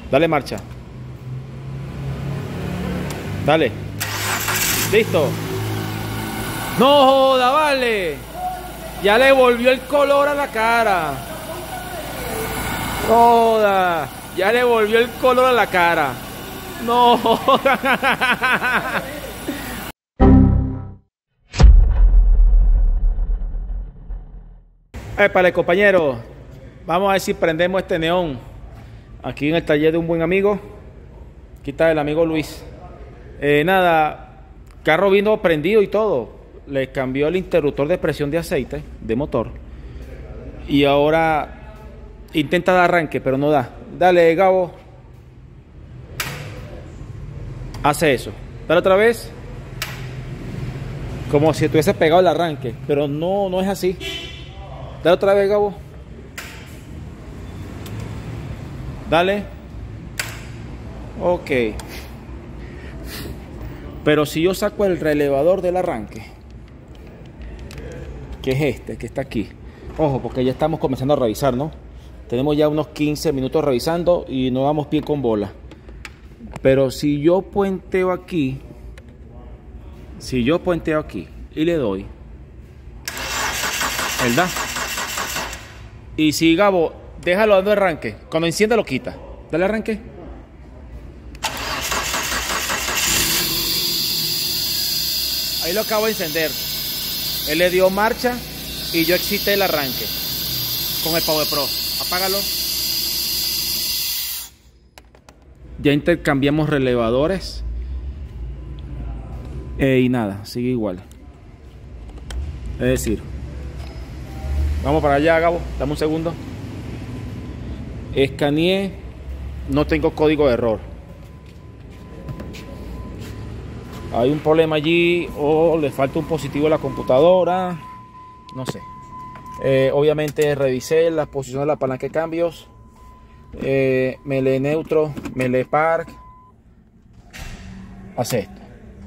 Dale marcha. Dale. Listo. No joda, vale. Ya le volvió el color a la cara. No joda. Ya le volvió el color a la cara. No joda. Épale, compañero. Vamos a ver si prendemos este neón. Aquí en el taller de un buen amigo. Aquí está el amigo Luis. Nada, carro vino prendido y todo. Le cambió el interruptor de presión de aceite de motor. Y ahora intenta dar arranque, pero no da. Dale, Gabo. Hace eso. Dale otra vez. Como si estuviese pegado el arranque. Pero no es así. Dale otra vez, Gabo. Dale. Ok. Pero si yo saco el relevador del arranque, que es este, que está aquí. Ojo, porque ya estamos comenzando a revisar, ¿no? Tenemos ya unos 15 minutos revisando y no damos pie con bola. Pero si yo puenteo aquí, y le doy, ¿verdad? Y si Gabo, déjalo dando arranque. Cuando encienda lo quita. Dale arranque. Ahí lo acabo de encender. Él le dio marcha y yo excité el arranque con el Power Pro. Apágalo. Ya intercambiamos relevadores. Y nada, sigue igual. Es decir, vamos para allá, Gabo. Dame un segundo. Escaneé. No tengo código de error. Hay un problema allí o le falta un positivo a la computadora. No sé. Obviamente revisé la posición de la palanca de cambios. Melee neutro, melee park. Hace esto.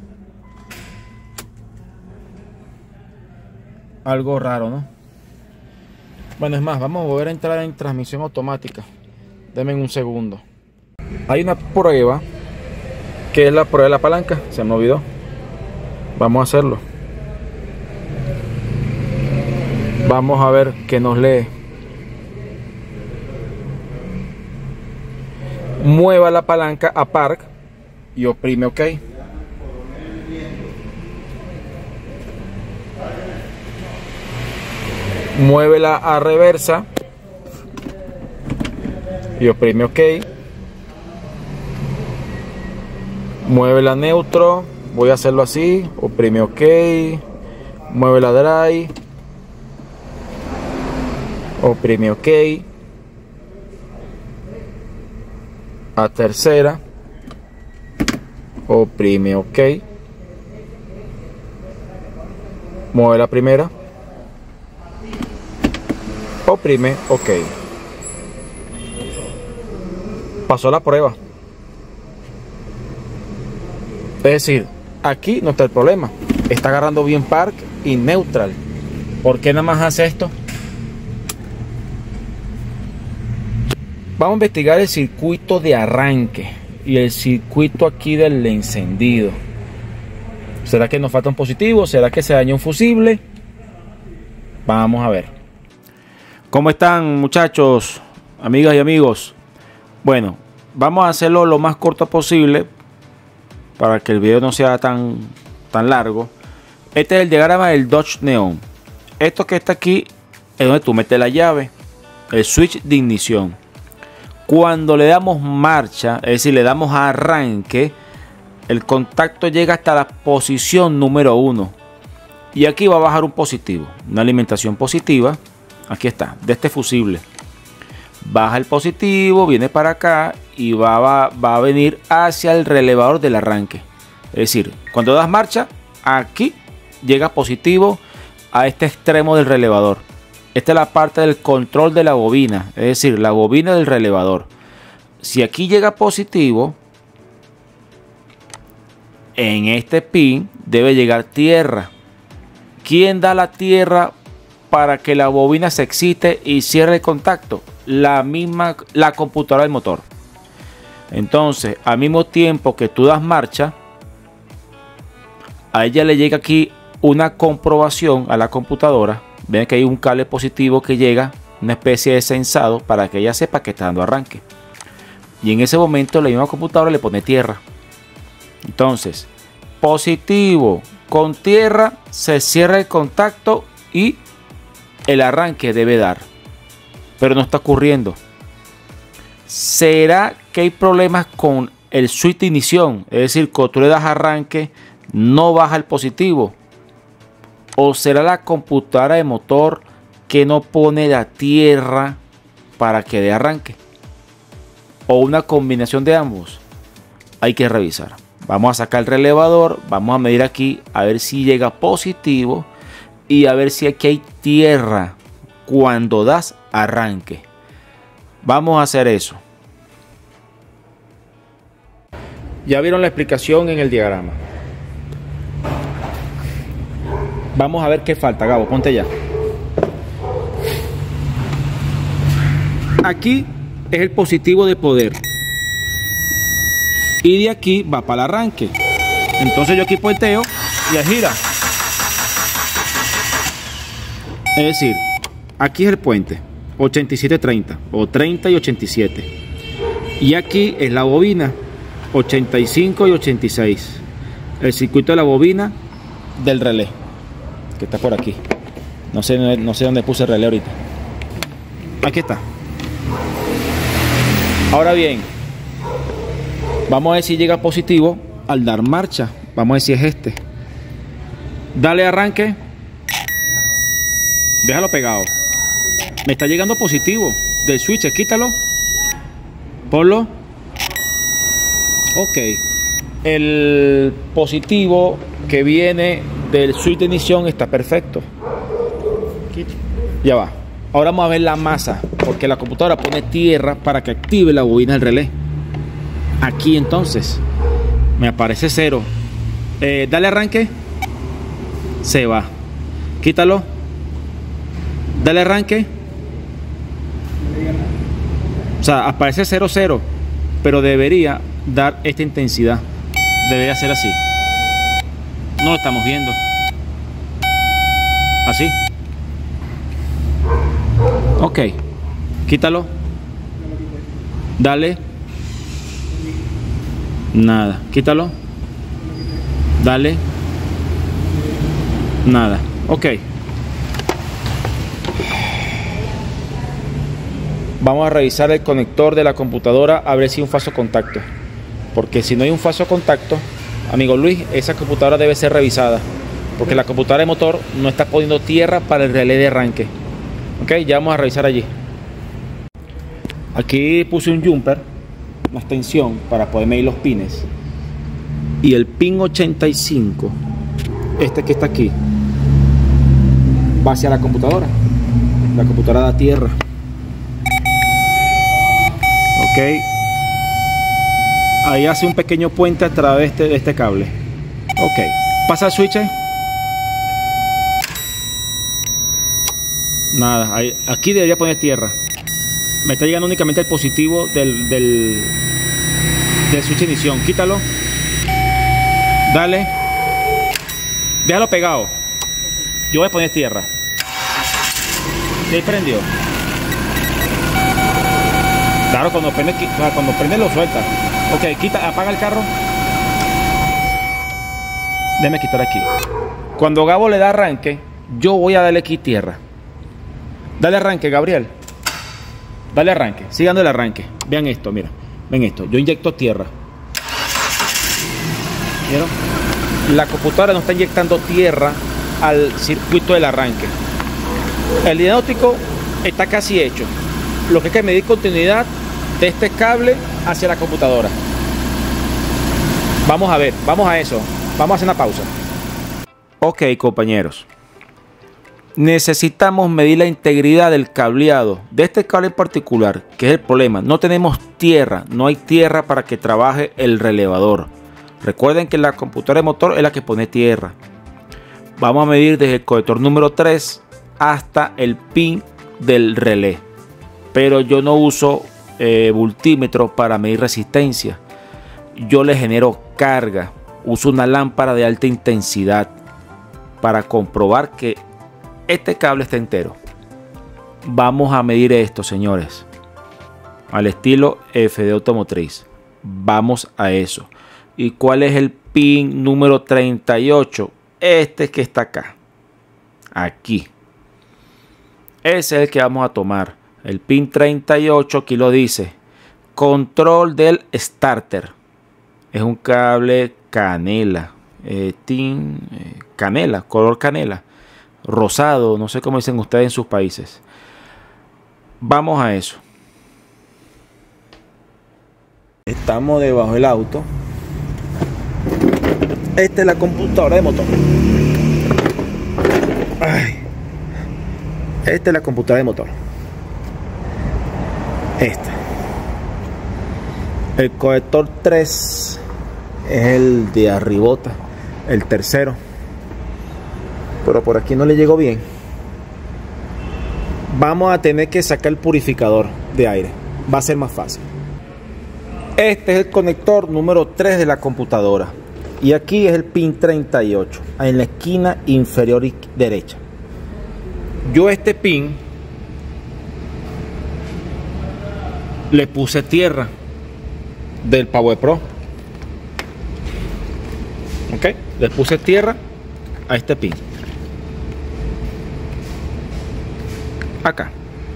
Algo raro, ¿no? Bueno, es más, vamos a volver a entrar en transmisión automática. Denme un segundo. Hay una prueba, que es la prueba de la palanca. Se me olvidó. Vamos a hacerlo. Vamos a ver qué nos lee. Mueva la palanca a park y oprime OK. Muévela a reversa y oprime OK. Muévela a neutro, voy a hacerlo así, oprime OK. Muévela a dry, oprime OK. A tercera, oprime OK. Mueve la primera, oprime OK. Pasó la prueba. Es decir, aquí no está el problema. Está agarrando bien park y neutral. ¿Por qué nada más hace esto? Vamos a investigar el circuito de arranque y el circuito aquí del encendido. ¿Será que nos falta un positivo? ¿Será que se dañó un fusible? Vamos a ver. ¿Cómo están, muchachos, amigas y amigos? Bueno, vamos a hacerlo lo más corto posible para que el video no sea tan largo. Este es el diagrama del Dodge Neon. Esto que está aquí es donde tú metes la llave, el switch de ignición. Cuando le damos marcha, es decir, le damos a arranque, el contacto llega hasta la posición número 1. Y aquí va a bajar un positivo, una alimentación positiva. Aquí está, de este fusible. Baja el positivo, viene para acá y va a venir hacia el relevador del arranque. Es decir, cuando das marcha, aquí llega positivo a este extremo del relevador. Esta es la parte del control de la bobina, es decir, la bobina del relevador. Si aquí llega positivo, en este pin debe llegar tierra. ¿Quién da la tierra para que la bobina se excite y cierre el contacto? La computadora del motor. Entonces, al mismo tiempo que tú das marcha, a ella le llega aquí una comprobación a la computadora. Ven que hay un cable positivo que llega, una especie de sensado, para que ella sepa que está dando arranque. Y en ese momento la misma computadora le pone tierra. Entonces, positivo con tierra, se cierra el contacto y el arranque debe dar. Pero no está ocurriendo. ¿Será que hay problemas con el switch de ignición? Es decir, cuando tú le das arranque, no baja el positivo. ¿O será la computadora de motor que no pone la tierra para que dé arranque? ¿O una combinación de ambos? Hay que revisar. Vamos a sacar el relevador, vamos a medir aquí a ver si llega positivo y a ver si aquí hay tierra cuando das arranque. Vamos a hacer eso. Ya vieron la explicación en el diagrama. Vamos a ver qué falta, Gabo, ponte ya. Aquí es el positivo de poder. Y de aquí va para el arranque. Entonces yo aquí puenteo y ahí gira. Es decir, aquí es el puente 87-30 o 30 y 87. Y aquí es la bobina 85 y 86. El circuito de la bobina del relé, que está por aquí. No sé dónde puse el relé ahorita. Aquí está. Ahora bien, vamos a ver si llega positivo al dar marcha. Vamos a ver si es este. Dale arranque. Déjalo pegado. Me está llegando positivo del switch. Quítalo. Ponlo. Ok. El positivo que viene del switch de ignición está perfecto. Ya va. Ahora vamos a ver la masa, porque la computadora pone tierra para que active la bobina del relé. Aquí entonces me aparece 0. Dale arranque. Se va. Quítalo. Dale arranque. O sea, aparece 0-0, pero debería dar esta intensidad. Debería ser así. No lo estamos viendo. Así. Ok. Quítalo. Dale. Nada. Quítalo. Dale. Nada. Ok. Vamos a revisar el conector de la computadora a ver si hay un falso contacto. Porque si no hay un falso contacto, amigo Luis, esa computadora debe ser revisada. Porque la computadora de motor no está poniendo tierra para el relé de arranque. Ok, ya vamos a revisar allí. Aquí puse un jumper, una extensión para poder medir los pines. Y el pin 85, este que está aquí, va hacia la computadora. La computadora da tierra. Ok. Ahí hace un pequeño puente a través de este cable. Ok. Pasa el switch. Nada. Aquí debería poner tierra. Me está llegando únicamente el positivo del switch de ignición. Quítalo. Dale. Déjalo pegado. Yo voy a poner tierra. ¿Ya prendió? Claro, cuando prende lo suelta. Ok, apaga el carro. Déjame quitar aquí. Cuando Gabo le da arranque, yo voy a darle aquí tierra. Dale arranque, Gabriel. Dale arranque, sigan el arranque. Vean esto, mira. Ven esto, yo inyecto tierra. ¿Vieron? La computadora no está inyectando tierra al circuito del arranque. El diagnóstico está casi hecho. Lo que hay que medir continuidad de este cable hacia la computadora. Vamos a ver, vamos a eso. Vamos a hacer una pausa. Ok, compañeros. Necesitamos medir la integridad del cableado de este cable en particular, que es el problema. No tenemos tierra, no hay tierra para que trabaje el relevador. Recuerden que la computadora de motor es la que pone tierra. Vamos a medir desde el conector número 3 hasta el pin del relé. Pero yo no uso multímetro para medir resistencia. Yo le genero carga. Uso una lámpara de alta intensidad para comprobar que este cable está entero. Vamos a medir esto, señores, al estilo FD Automotriz. Vamos a eso. ¿Y cuál es el pin número 38? Este que está acá. Aquí. Ese es el que vamos a tomar. El pin 38, aquí lo dice. Control del starter. Es un cable canela. Canela, color canela. Rosado, no sé cómo dicen ustedes en sus países. Vamos a eso. Estamos debajo del auto. Esta es la computadora de motor. Ay. Esta es la computadora de motor. Esta. El conector 3 es el de arribota, el tercero. Pero por aquí no le llegó bien. Vamos a tener que sacar el purificador de aire. Va a ser más fácil. Este es el conector número 3 de la computadora. Y aquí es el pin 38, en la esquina inferior derecha. Yo este pin le puse tierra del Power Pro. Ok, le puse tierra a este pin. Acá.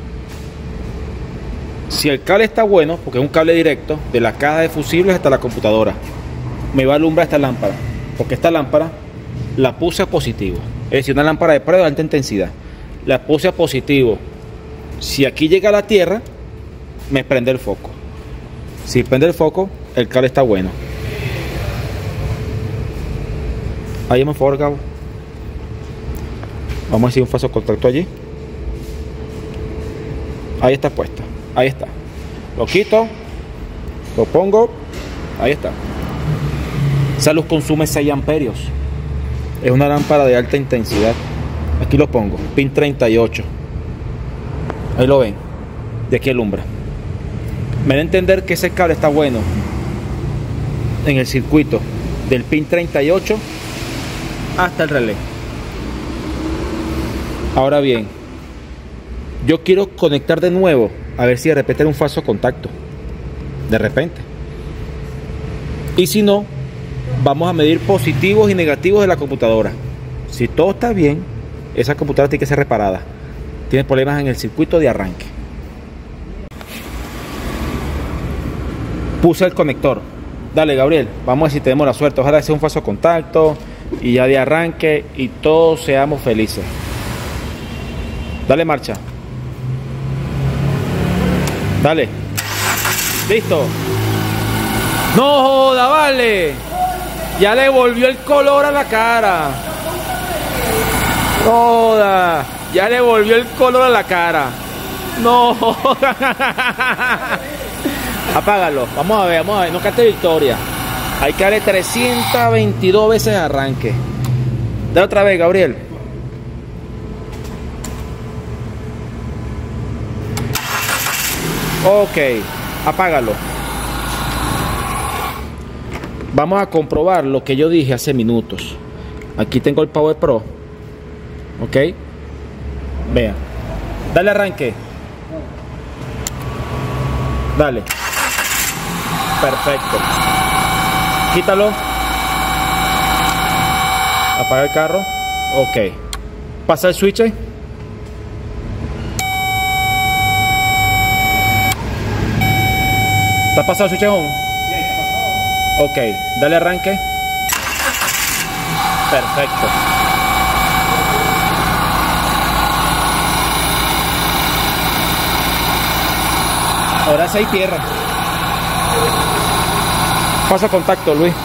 Si el cable está bueno, porque es un cable directo de la caja de fusibles hasta la computadora, me va a alumbrar esta lámpara, porque esta lámpara la puse a positivo. Es decir, una lámpara de prueba de alta intensidad. La puse a positivo. Si aquí llega la tierra, me prende el foco. Si prende el foco, el cable está bueno. Ahí me favor, Gabo. Vamos a hacer un falso contacto allí. Ahí está puesta. Ahí está. Lo quito. Lo pongo. Ahí está. Esa luz consume 6 amperios. Es una lámpara de alta intensidad. Aquí lo pongo. Pin 38. Ahí lo ven. De aquí alumbra. Me da a entender que ese cable está bueno en el circuito del pin 38 hasta el relé. Ahora bien, yo quiero conectar de nuevo, a ver si de repente era un falso contacto. De repente. Y si no, vamos a medir positivos y negativos de la computadora. Si todo está bien, esa computadora tiene que ser reparada. Tiene problemas en el circuito de arranque. Puse el conector. Dale, Gabriel, vamos a ver si tenemos la suerte. Ojalá sea un falso contacto y ya de arranque y todos seamos felices. Dale marcha. Dale. Listo. No joda, vale. Ya le volvió el color a la cara. No joda. Ya le volvió el color a la cara. No joda. Apágalo. Vamos a ver. No cante victoria. Hay que darle 322 veces de arranque. Dale otra vez, Gabriel. Ok, apágalo. Vamos a comprobar lo que yo dije hace minutos. Aquí tengo el Power Pro. Ok. Vean. Dale arranque. Dale. Perfecto. Quítalo. Apaga el carro. Ok. Pasa el switch ahí. ¿Te has pasado el switch on? Sí, está pasado. Ok, dale arranque. Perfecto. Ahora sí hay tierra. Pasa contacto, Luis.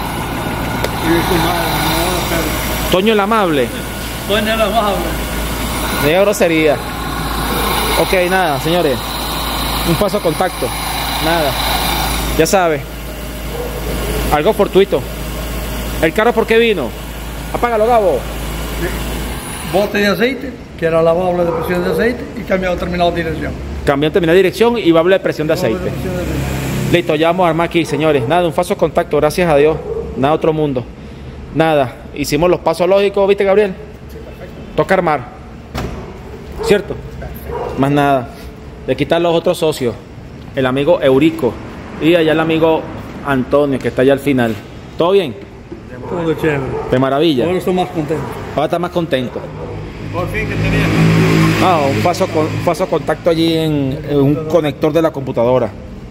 Toño el amable. Toño el amable. De grosería. Ok, nada, señores. Un paso a contacto. Nada. Ya sabe. Algo fortuito. ¿El carro por qué vino? Apágalo, Gabo. Bote de aceite, que era lavable de presión de aceite, y cambiado terminado de dirección. Cambió terminal de dirección y válvula de presión de aceite. Listo, ya vamos a armar aquí, señores. Nada, un falso contacto, gracias a Dios. Nada, otro mundo. Nada, hicimos los pasos lógicos, ¿viste, Gabriel? Toca armar. ¿Cierto? Más nada. Le quitan los otros socios. El amigo Eurico. Y allá el amigo Antonio, que está allá al final. ¿Todo bien? Todo chévere. De maravilla. Ahora estoy más contento. Ahora está más contento. Por fin que tenía. Un paso contacto allí en un conector de la computadora.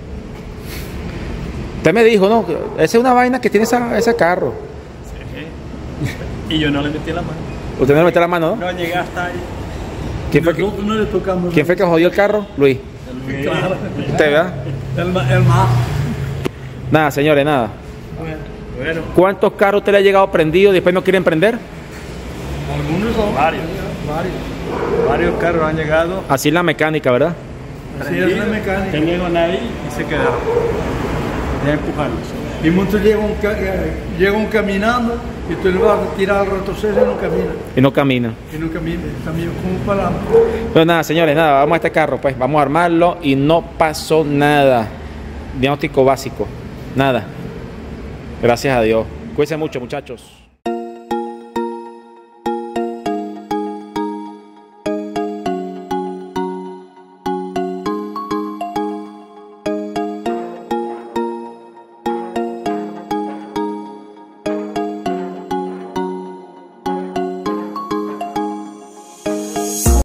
Usted me dijo, ¿no? Esa es una vaina que tiene ese carro. Sí. Y yo no le metí la mano. Usted no le metió la mano, ¿no? No llegué hasta ahí. ¿Quién No le tocamos. fue que jodió el carro? Luis. Claro. ¿Usted, verdad? El más. Nada, señores, nada. Bueno. ¿Cuántos carros usted le ha llegado prendido y después no quieren prender? Algunos son. Varios carros han llegado. Así es la mecánica, ¿verdad? Así es la mecánica. Tenían ahí y se quedaron. De empujarlos. Y muchos llegan caminando y tú le vas a tirar al retroceso y no camina. Y no camina. Y no camina. Camina como para adelante. Pero nada, señores, nada. Vamos a este carro, pues. Vamos a armarlo y no pasó nada. Diagnóstico básico. Nada. Gracias a Dios. Cuídense mucho, muchachos.